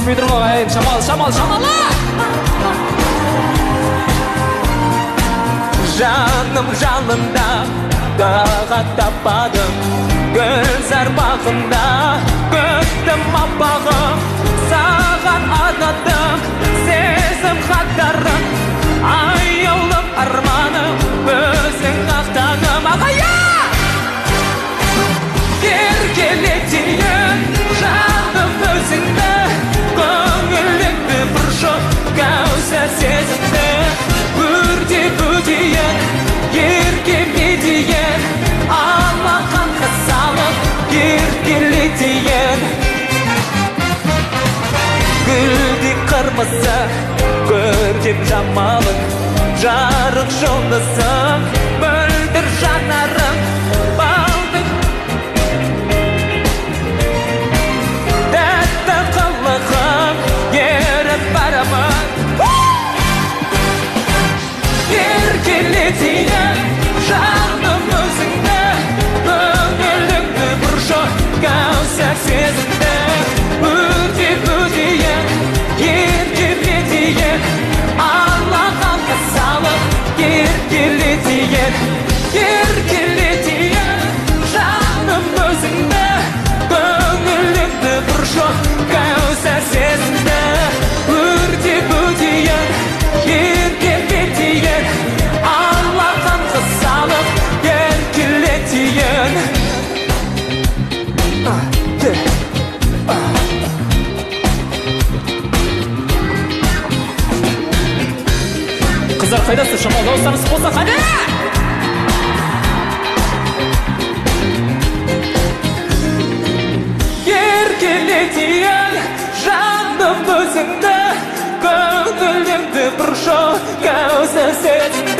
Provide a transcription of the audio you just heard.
баспай тұрмын ағайын. Шамалы. Жаным жанында тағат таппадым, гүлзар бағында көктім аппағым. Саған арнадым сезім хаттарым, аяулым арманым, өзің ақтағым. Ағайя! Еркелетейін жаным өзіңді, көңіліңді бір жоқ кәусар сезімді. Өтейін, еркелетейін, алақанға салып еркелетейін. Гүлдей қырмызы көркем жамалың, жарық жұлдызың мөлдір жанарың. Балдың тәтті қылығың еріп барамын. Еркелетейін жаным өзіңді, көңіліңді бір жоқ кәусар сезімді. Өтейін, еркелетейін, алақанға салып еркелетейін. Еркелетейін жаным өзіңді, көңіліңді бір жоқ кәусар сезімді. Өтейін, еркелетейін, алақанға салып еркелетейін. Қыздар қайдасыз? Шамал дауыстарыңыз болса қане? Еркелетейін жаным өзіңді, көңіліңді бір жоқ кәусар сезімді.